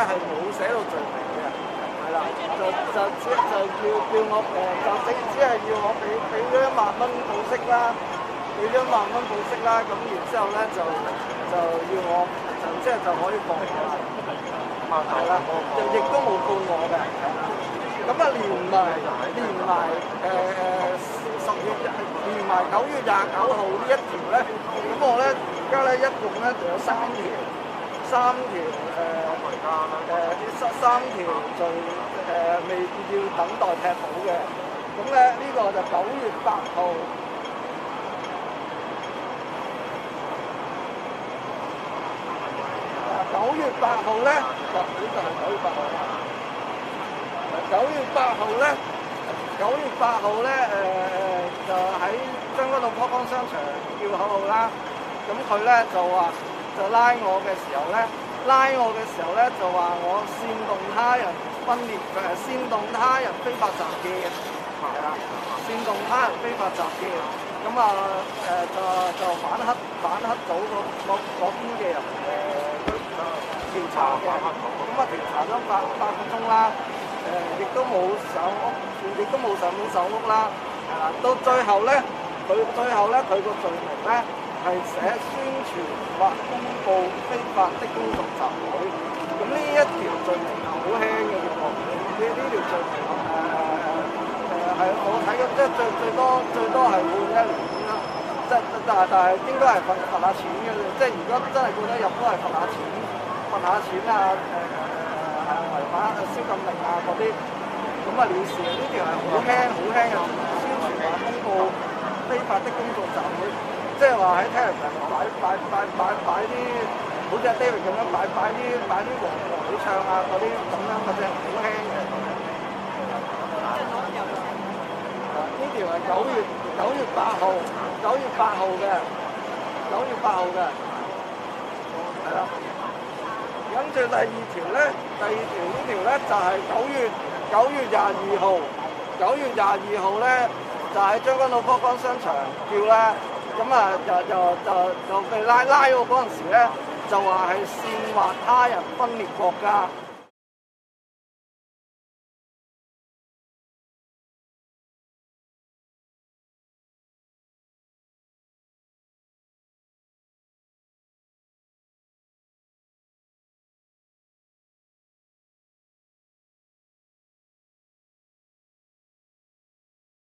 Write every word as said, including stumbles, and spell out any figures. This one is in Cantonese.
係冇寫到罪名嘅，係啦，就就只就叫叫我誒，就只只係要我俾俾咗一萬蚊保釋啦，俾咗一萬蚊保釋啦，咁然之後咧就就要我就即係就可以放我啦，係啦，就亦都冇告我嘅，咁啊連埋連埋誒誒十月連埋九月廿九號呢一條咧，咁我咧而家咧一共咧就有三條。三條誒誒三三條罪誒未要等待踢保嘅，咁咧呢個就九月八號，九月八號咧，就呢個係九月八號。九月八號咧，九月八號咧誒就喺將軍澳福岡商場叫口號啦，咁佢咧就話。就拉我嘅時候咧，拉我嘅時候咧就話我煽動他人分裂，誒煽動他人非法集結，係啦，煽動他人非法集結，咁啊誒就就反黑反黑組嗰嗰邊嘅人誒調查嘅，咁啊調查咗八八個鐘啦，誒亦都冇上屋，亦都冇上門搜屋啦，係啦，到最後咧，佢最後咧佢個罪名咧。係寫宣傳或公佈非法的公眾集會，咁呢一條罪名好輕嘅啫喎，呢呢條罪名誒誒誒係我睇嘅，即係最最多最多係判一年啦，即係但係但係應該係罰罰下錢嘅啫，即係如果真係告得入都係罰下錢，罰下錢啊誒誒違反宵禁令啊嗰啲，咁啊了事啊，呢條係好輕好輕嘅宣傳或公佈非法的公眾集會。即係話喺聽人哋擺擺擺擺擺啲，好似阿 David 咁樣擺擺啲擺啲黃黃鳥唱啊嗰啲咁樣嘅啫，好輕嘅。呢條係九月九月八號，九月八號嘅，九月八號嘅，係啦。跟住第二條咧，第二條呢條咧就係九月九月廿二號，九月廿二號咧就喺將軍澳福岡商場叫啦。咁啊，就就就就被拉拉我嗰陣時咧，就話係煽惑他人分裂國家。